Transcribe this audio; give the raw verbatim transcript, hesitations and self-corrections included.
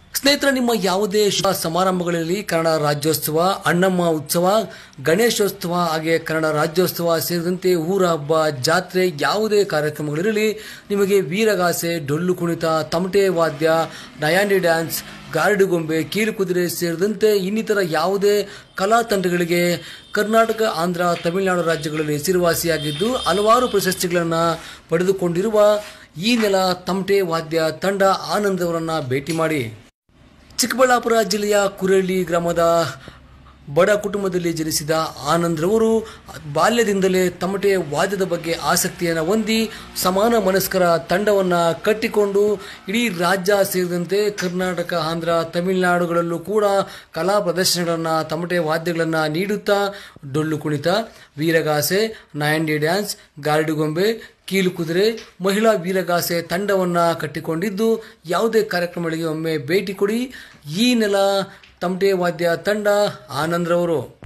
ಸ್ನೇಹಿತರೆ, ನಿಮ್ಮ ಯಾವುದೇ ಶುಭ ಸಮಾರಂಭಗಳಲ್ಲಿ ಕನ್ನಡ ರಾಜ್ಯೋತ್ಸವ, ಅಣ್ಣಮ್ಮ ಉತ್ಸವ, ಗಣೇಶೋತ್ಸವ ಹಾಗೆ ಕನ್ನಡ ರಾಜ್ಯೋತ್ಸವ ಸೇರಿದಂತೆ ಊರ ಹಬ್ಬ, ಜಾತ್ರೆ ಯಾವುದೇ ಕಾರ್ಯಕ್ರಮಗಳಿರಲಿ ನಿಮಗೆ ವೀರಗಾಸೆ, ಡೊಳ್ಳು ಕುಣಿತ, ತಮಟೆ ವಾದ್ಯ, ನಯಾಂಡಿ ಡ್ಯಾನ್ಸ್, ಗಾರುಡಿಗೊಂಬೆ, ಕೀಲುಕುದುರೆ ಸೇರಿದಂತೆ ಇನ್ನಿತರ ಯಾವುದೇ ಕಲಾ ತಂಡಗಳಿಗೆ ಕರ್ನಾಟಕ, ಆಂಧ್ರ, ತಮಿಳುನಾಡು ರಾಜ್ಯಗಳಲ್ಲಿ ಹೆಸರುವಾಸಿಯಾಗಿದ್ದು ಹಲವಾರು ಪ್ರಶಸ್ತಿಗಳನ್ನು ಪಡೆದುಕೊಂಡಿರುವ ಈ ನೆಲ ತಮಟೆ ವಾದ್ಯ ತಂಡ ಆನಂದ್ ಅವರನ್ನು ಭೇಟಿ ಮಾಡಿ. ಚಿಕ್ಕಬಳ್ಳಾಪುರ ಜಿಲ್ಲೆಯ ಕುರಳ್ಳಿ ಗ್ರಾಮದ ಬಡ ಕುಟುಂಬದಲ್ಲಿ ಜನಿಸಿದ ಆನಂದ್ರವರು ಬಾಲ್ಯದಿಂದಲೇ ತಮಟೆ ವಾದ್ಯದ ಬಗ್ಗೆ ಆಸಕ್ತಿಯನ್ನು ಹೊಂದಿ ಸಮಾನ ಮನಸ್ಕರ ತಂಡವನ್ನು ಕಟ್ಟಿಕೊಂಡು ಇಡೀ ರಾಜ್ಯ ಸೇರಿದಂತೆ ಕರ್ನಾಟಕ, ಆಂಧ್ರ, ತಮಿಳುನಾಡುಗಳಲ್ಲೂ ಕೂಡ ಕಲಾ ಪ್ರದರ್ಶನಗಳನ್ನು, ತಮಟೆ ವಾದ್ಯಗಳನ್ನು ನೀಡುತ್ತಾ ಡೊಳ್ಳು ಕುಣಿತ, ವೀರಗಾಸೆ, ನಯಾಂಡಿ ಡ್ಯಾನ್ಸ್, ಗಾರುಡಿಗೊಂಬೆ, ಕೀಲುಕುದುರೆ, ಮಹಿಳಾ ವೀರಗಾಸೆ ತಂಡವನ್ನು ಕಟ್ಟಿಕೊಂಡಿದ್ದು ಯಾವುದೇ ಕಾರ್ಯಕ್ರಮಗಳಿಗೆ ಒಮ್ಮೆ ಭೇಟಿ ಕೊಡಿ. ಈ ನೆಲ ತಮಟೆ ವಾದ್ಯ ತಂಡ ಆನಂದ್ರವರು.